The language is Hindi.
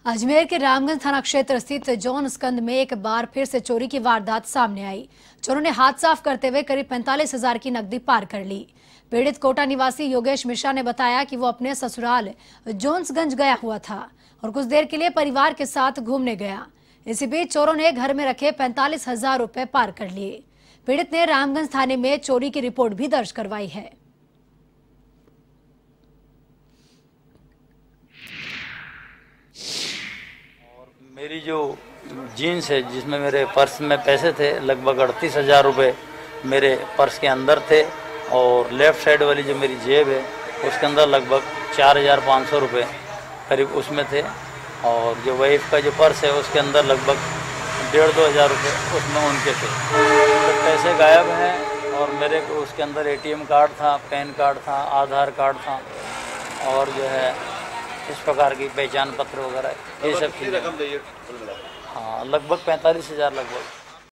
अजमेर के रामगंज थाना क्षेत्र स्थित जॉन स्कंद में एक बार फिर से चोरी की वारदात सामने आई। चोरों ने हाथ साफ करते हुए करीब 45,000 की नकदी पार कर ली। पीड़ित कोटा निवासी योगेश मिश्रा ने बताया कि वो अपने ससुराल जोन्सगंज गया हुआ था और कुछ देर के लिए परिवार के साथ घूमने गया। इसी बीच चोरों ने घर में रखे 45,000 रुपए पार कर लिए। पीड़ित ने रामगंज थाने में चोरी की रिपोर्ट भी दर्ज करवाई है। मेरी जो जीन्स है जिसमें मेरे पर्स में पैसे थे लगभग 38,000 रुपये मेरे पर्स के अंदर थे और लेफ़्ट साइड वाली जो मेरी जेब है उसके अंदर लगभग 4,500 रुपये करीब उसमें थे और जो वाइफ का जो पर्स है उसके अंदर लगभग 1,500-2 हज़ार रुपये उसमें उनके थे। तो पैसे गायब हैं और मेरे को उसके अंदर ATM कार्ड था, पैन कार्ड था, आधार कार्ड था और जो है इस प्रकार की पहचान पत्र वगैरह ये सब चीज़ें। हाँ, लगभग 45,000 लगभग।